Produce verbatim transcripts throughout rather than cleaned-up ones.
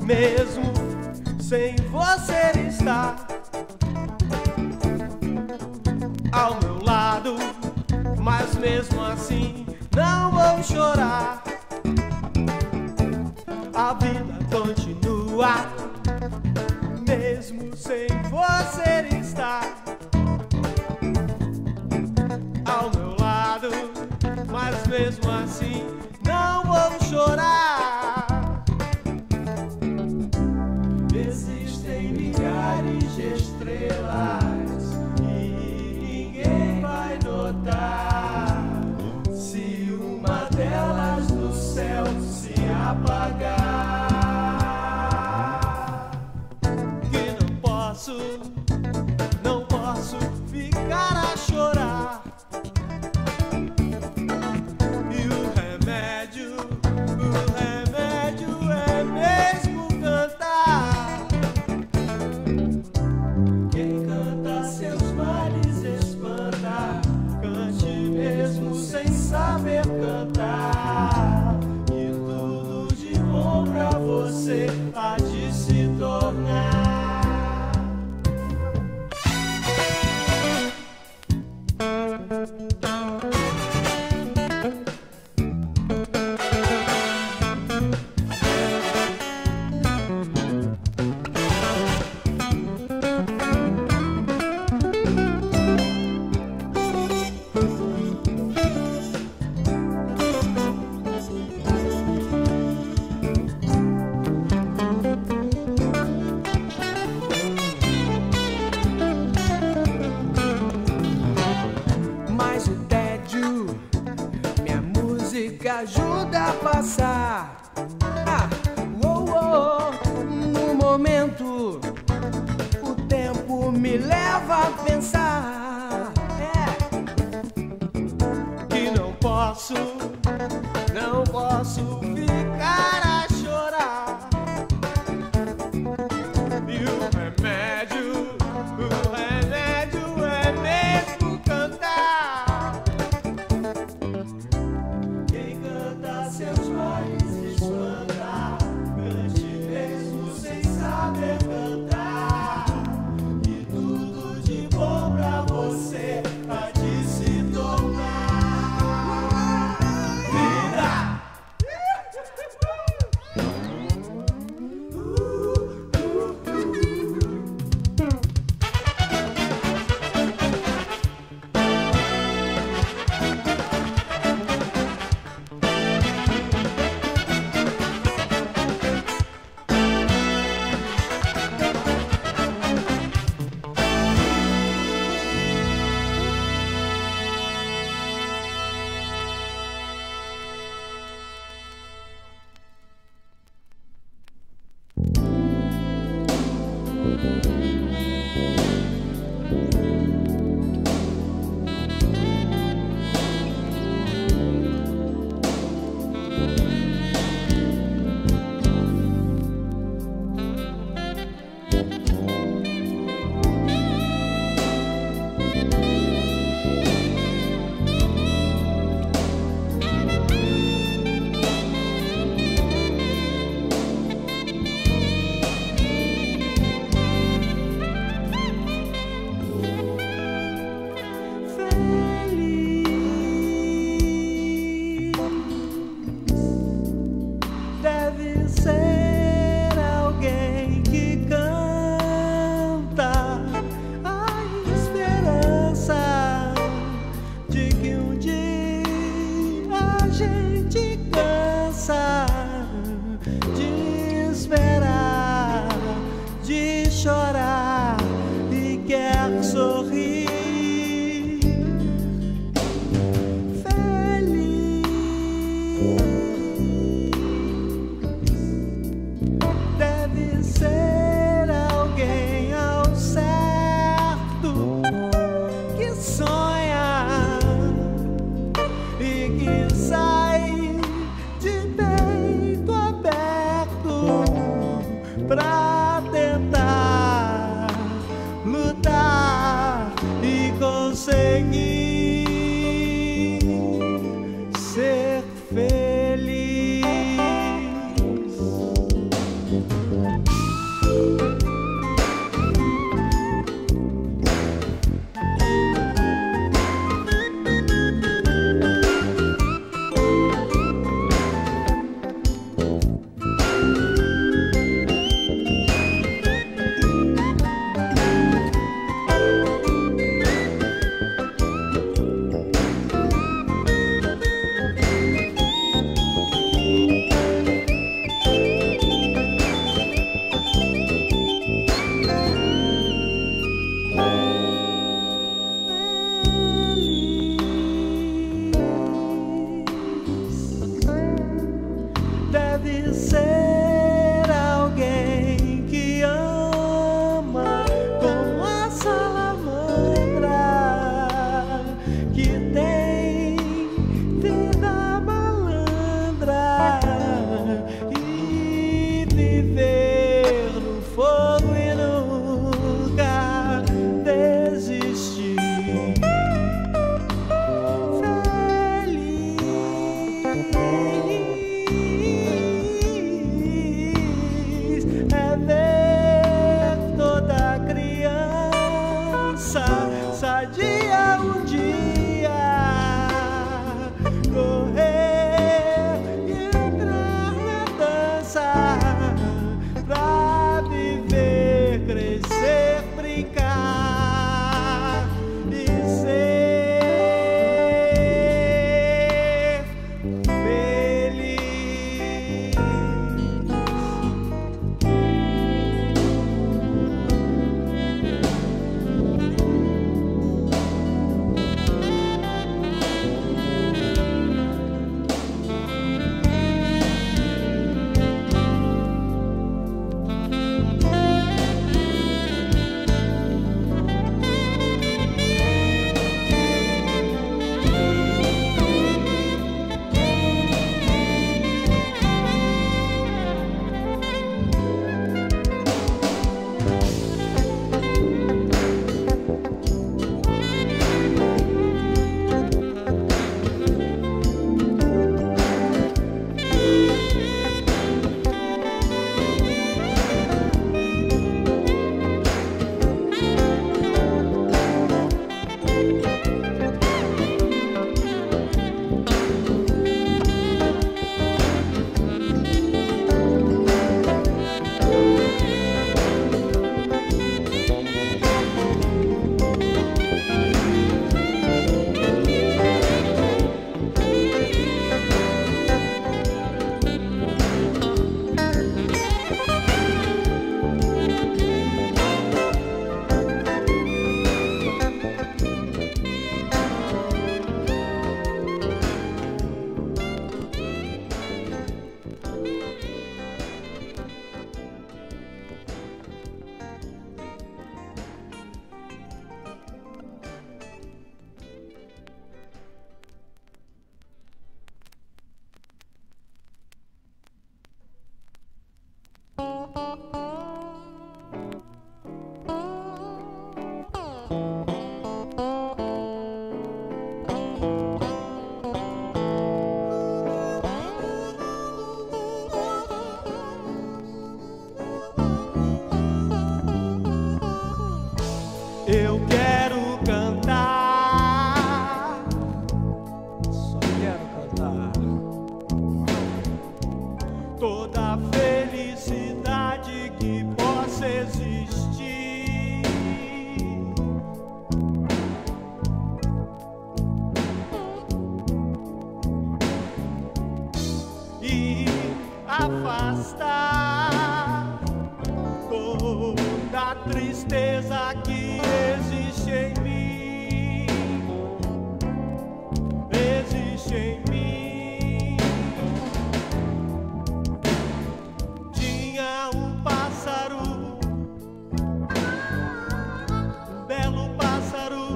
mesmo sem você estar ao meu lado, mas mesmo assim não vou chorar. A vida continua, mesmo sem você estar ao meu lado, mas mesmo assim não vou chorar. Existem milhares de estrelas e ninguém vai notar se uma delas do céu se apagar. Que não posso, não posso ficar a chorar. E o remédio, o remédio é mesmo cantar. Quem canta seus males espanta, cante mesmo sem saber cantar. E tudo de bom pra você há de se tornar. Mas o tédio, minha música ajuda a passar. Ah, uou, uou, no momento, o tempo me leva a pensar. É que não posso, não posso ficar a chorar. E o remédio, o remédio é mesmo cantar. Quem canta seus males espanta, cante mesmo sem saber cantar. E tudo de bom pra você há de se tornar vida. Deve ser alguém que canta a esperança de que um dia a gente cansa de esperar, de chorar e quer sorrir. Deve ser alguém ao certo que sonha e que sai de peito aberto pra tentar lutar. dança sadia um dia, correr e entrar na dança pra viver, crescer, brincar e ser feliz. Eu quero cantar, só quero cantar toda a felicidade que possa existir. E afastar toda a tristeza que existe em mim, existe em mim. Tinha um pássaro, um belo pássaro,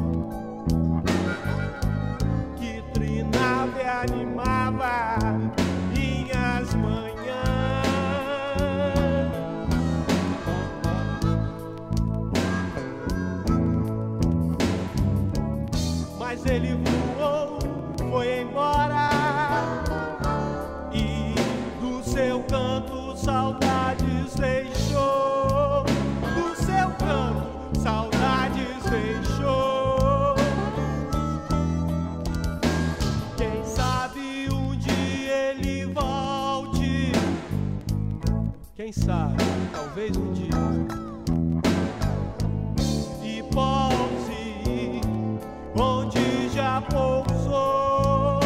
que trinava e animava minhas manhãs. Mas ele voou, foi embora, e do seu canto saudades deixou. Do seu canto saudades deixou. Quem sabe um dia ele volte, quem sabe, talvez um dia, e pouse onde já pousou.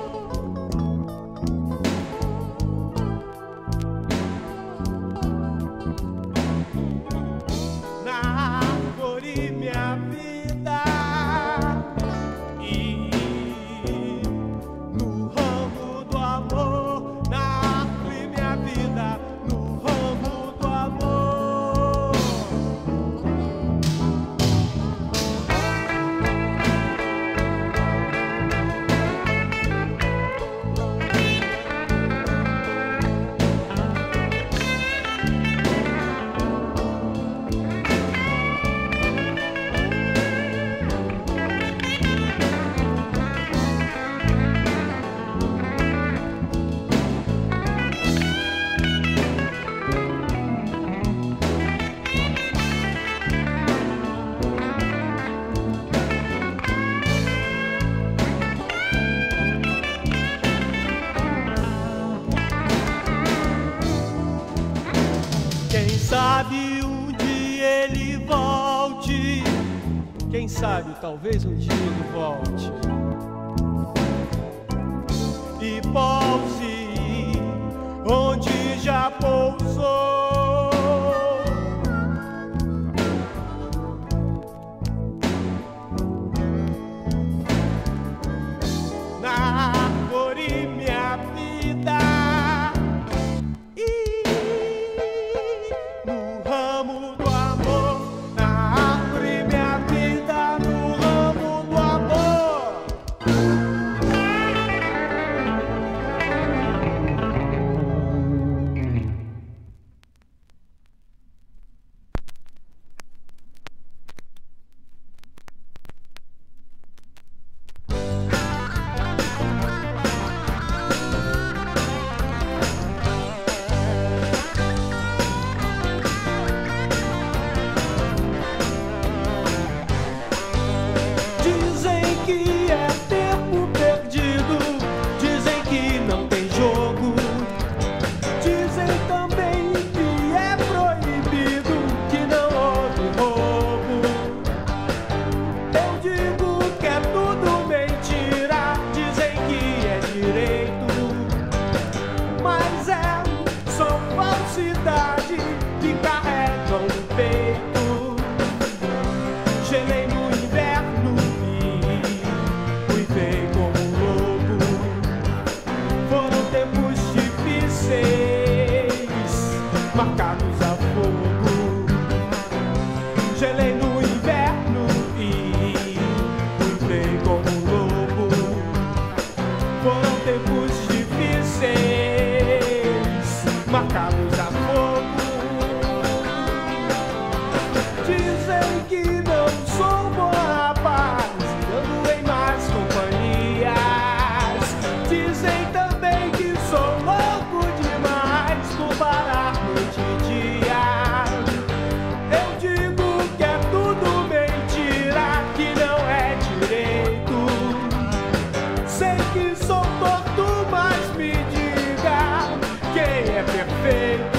Na árvore minha vida, e no ramo do amor. Na árvore minha vida, no ramo do Quem sabe, talvez um dia ele volte e pouse onde já pousou. Na árvore minha vida e no ramo do amor. Na árvore minha vida, no ramo do amor. Dizem que é tempo perdido, dizem que não tem jogo, dizem também que é proibido, que não houve roubo. Eu digo que é tudo mentira, dizem que é direito, mas é só falsidade que carregam no peito. Gelei no inverno e uivei como um lobo. Foram tempos difíceis, marcados a fogo. Gelei no inverno e uivei como um lobo. Foram tempos difíceis, marcados a fogo. Dizem que não sou bom rapaz, ando em más companhias. Dizem também que sou louco demais por parar noite e dia. Eu digo que é tudo mentira, que não é direito. Sei que sou torto, mas me diga quem é perfeito.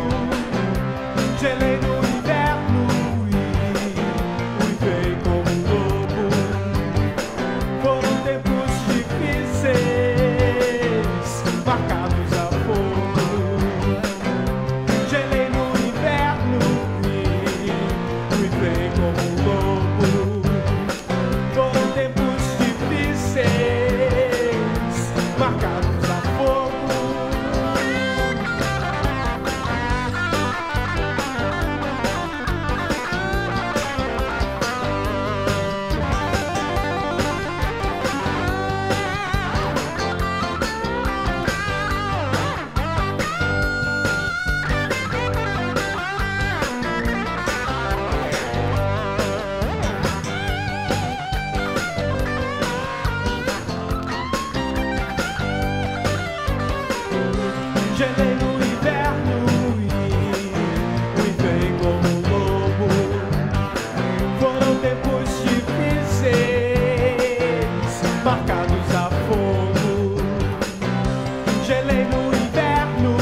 Gelei no inverno e uivei como um lobo. Foram tempos difíceis, marcados a fogo. Gelei no inverno e uivei como um lobo. Foram tempos difíceis, marcados a fogo. Gelei no inverno e uivei como um lobo. Foram tempos difíceis, marcados a fogo. Gelei no inverno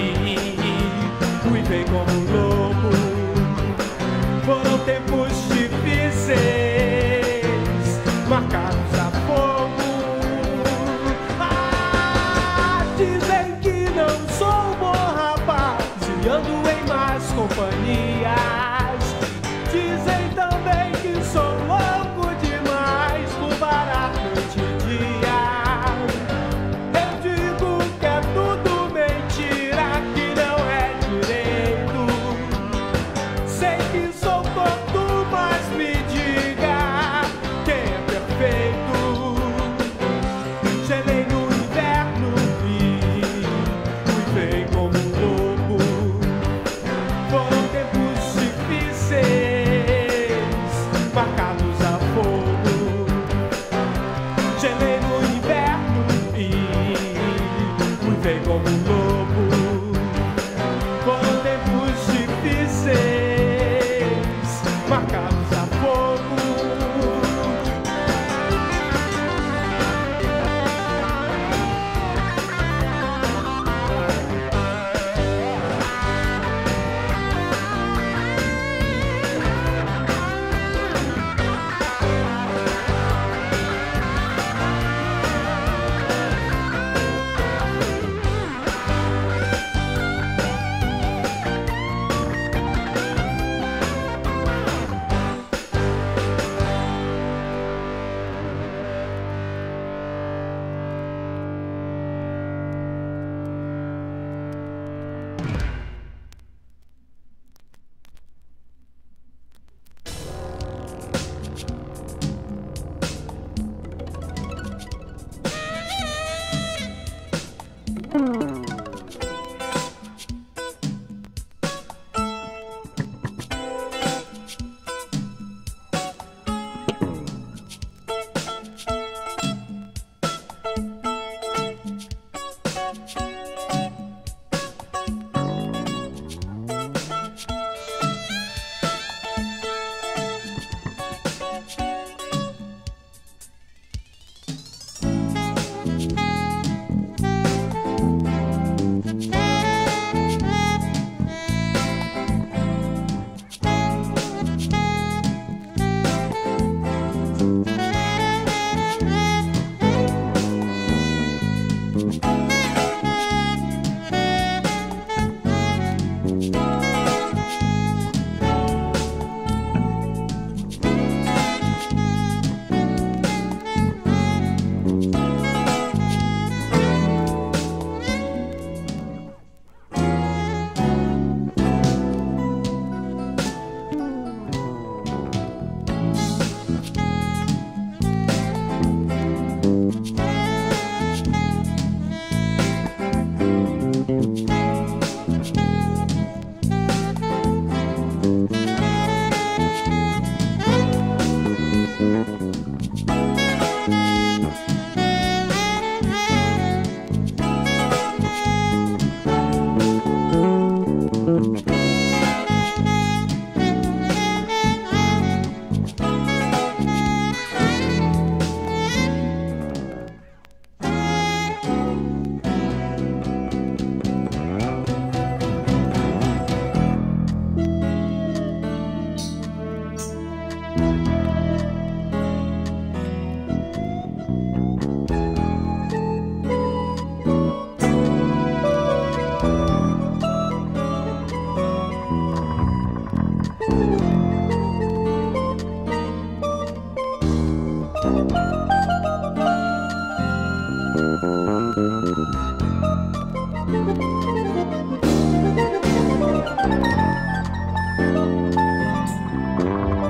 e uivei como um lobo. Foram tempos difíceis, marcados a fogo. Ah, dizem que não sou bom rapaz e ando em más companhias. Dizem também que sou louco demais por parar noite e dia. Eu digo que é tudo mentira, que não é direito. Sei que sou torto, mas me diga quem é perfeito. Gelei no inverno e uivei como um lobo. Foram tempos difíceis, marcados a fogo. Gelei no inverno e uivei como um lobo. Foram tempos difíceis, marcados a fogo.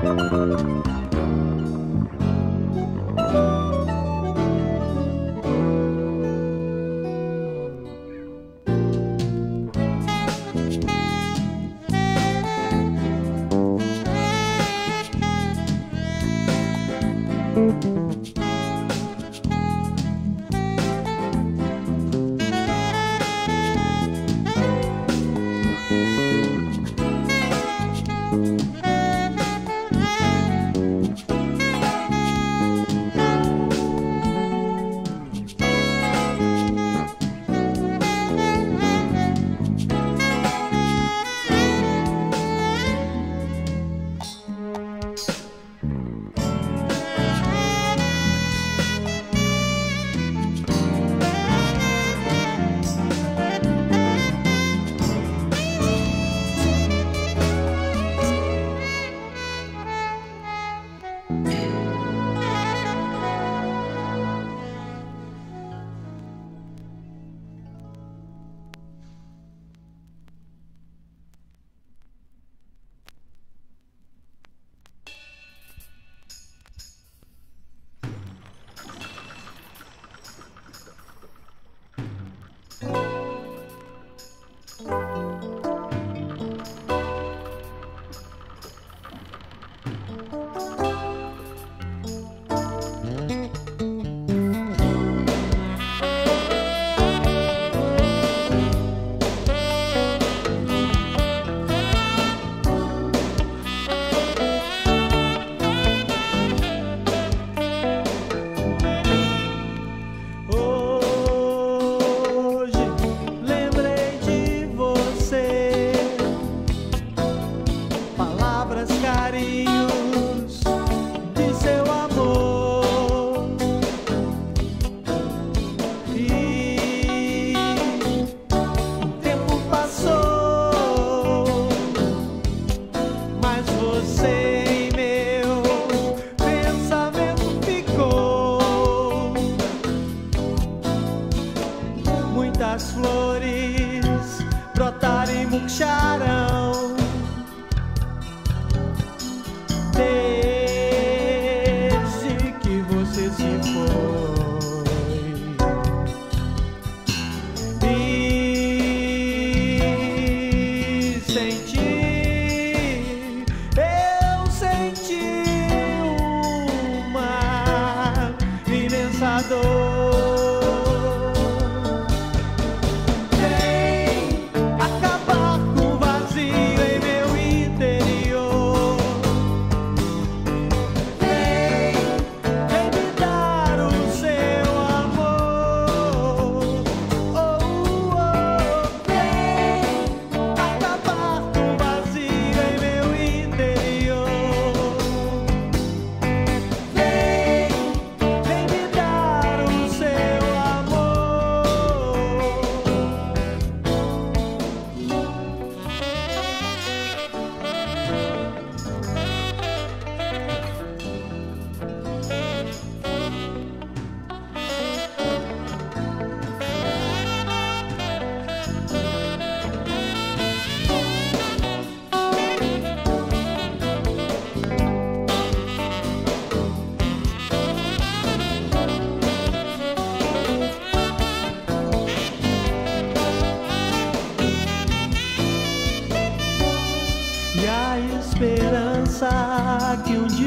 esperança que um